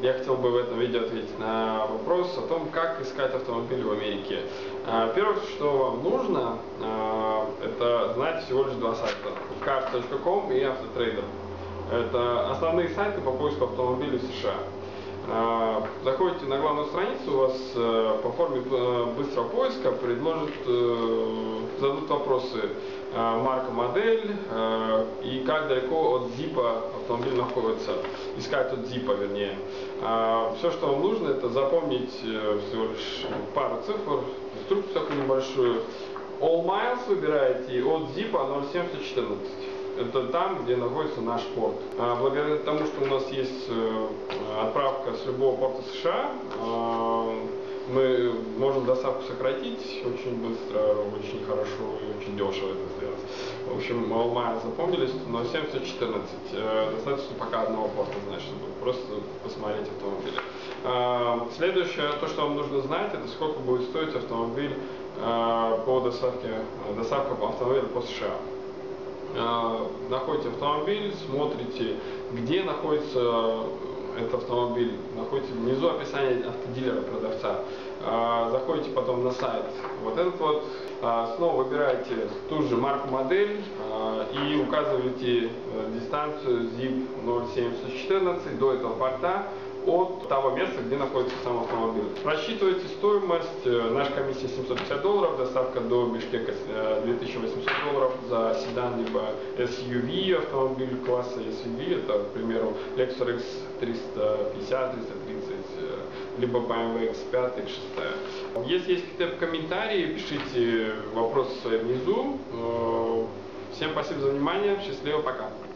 я хотел бы в этом видео ответить на вопрос о том, как искать автомобили в Америке. Первое, что вам нужно, это знать всего лишь два сайта: cars.com и Autotrader. Это основные сайты по поиску автомобилей в США. Заходите на главную страницу, у вас по форме быстрого поиска зададут вопросы: марка, модель и как далеко от зипа автомобиль находится. Искать от зипа, вернее. Все, что вам нужно, это запомнить всего лишь пару цифр, инструкцию такую небольшую. All miles выбираете, и от зипа 07014. Это там, где находится наш порт. Благодаря тому, что у нас есть отправка с любого порта США, мы можем доставку сократить очень быстро, очень хорошо и очень дешево это сделать. В общем, all miles запомнились, но 7014. Достаточно пока одного порта знать, чтобы просто посмотреть автомобили. Следующее, то, что вам нужно знать, это сколько будет стоить автомобиль по доставке автомобиля по США. Находите автомобиль, смотрите, где находится этот автомобиль, находите внизу описание автодилера, продавца. Заходите потом на сайт, вот этот вот, снова выбираете ту же марку, модель и указываете дистанцию zip 07014 до этого порта от того места, где находится сам автомобиль. Рассчитывайте стоимость. Наша комиссия $750, доставка до Бишкека $2800 за седан либо SUV, автомобиль класса SUV, это, к примеру, Lexus RX 350, 330, либо BMW X5, X6. Если есть какие-то комментарии, пишите вопросы свои внизу. Всем спасибо за внимание, счастливо, пока!